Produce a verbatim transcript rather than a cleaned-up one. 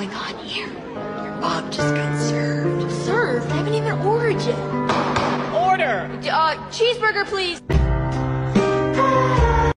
going on here? Your mom just got served. Served? I haven't even ordered yet. Order! Uh, cheeseburger, please.